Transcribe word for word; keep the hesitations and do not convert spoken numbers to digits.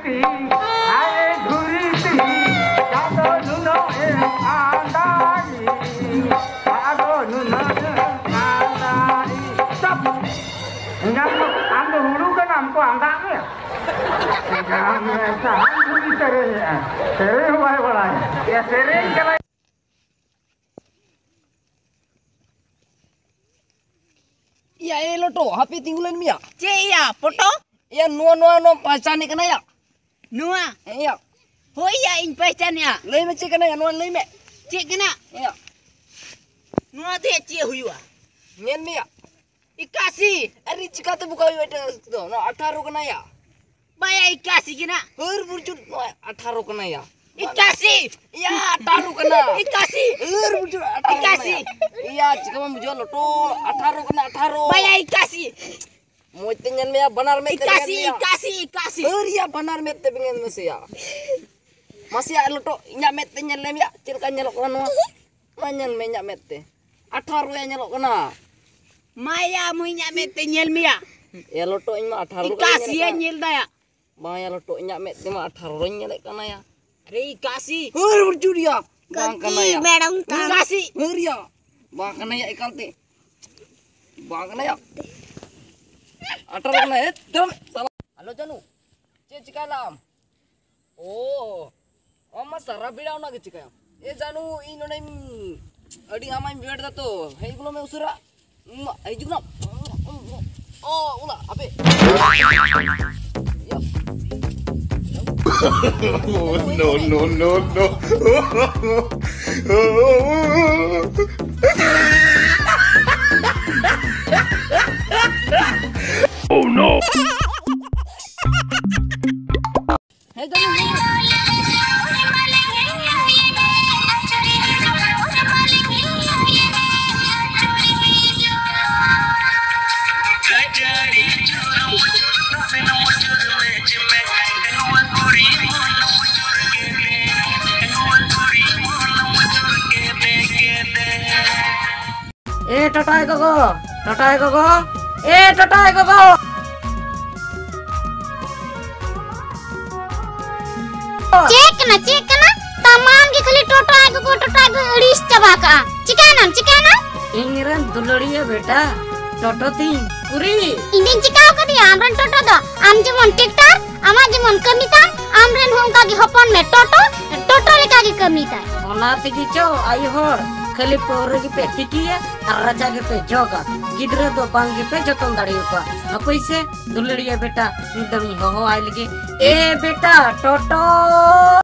धुरीती आए धुरीती जादो नुनो ए आंदाई जादो नुनो आंदाई stop enggak ando hulu kan amko andangnya enggak sahan dhuri serenya sereng wae walai ya sereng kala ya elo to happy tinggulan mia Ce ya foto ya nuan nuan no pahcani kana ya nua ya hoi ya in pehchan ya lei me ce kana ya nuan lei me ce kena ya nua de ce huiwa nyen mia ikasi ari cikate buka wete to no अठारह kana ya baya ikasi kena heur burjut no अठारह kana ya ikasi ya अठारह kana ikasi heur burjut ikasi iya cikama mujo loto अठारह kana अठारह baya ikasi moite nyen me banar me ikasi ikasi ikasi heur ya banar me te bingen me ya masih ya loto nya me te nyen lem ya cilka nyelok kana manyen me nya me te अठारह ya nyelok kana maya muinya mete nyel mia ya loto nya अठारह ikasi ya nyel daya bang ya loto nya me te ma अठारह nyelek kana ya re ikasi heur burjut ya bang kana ya madam ikasi heur ya bang kana ya ikalte bang kana ya अठारह kana eh dam salah halo janu ce cikalam oh amma sara bidaw na ge cikaya e janu ino nem adi amai bed da to hei gulo me usura ai jugna oh ula ape no no no no oh no hey janu eh totai gogo totai gogo eh totai gogo cek na cek na tamam ge khali totai gogo totai go अड़ीस चबा का चिकानम चिकानम इंगिरन दुलड़िया बेटा टोटो ती कुरी इंदिन चिकाव का दिया आमरन टोटो दो आम जेमन ट्रैक्टर आमा जेमन कमिता आमरन होंका गे हपन में टोटो टोटो लेका गे कमिता ओना तिगी चो आई होर खाली पोर गे पे टिकिया और राजा गे पे जोगा गिदरा दो बांग गे पे जतन दाड़ियो का हपैसे दुलड़िया बेटा निदमी हो हो आइल गे ए बेटा टोटो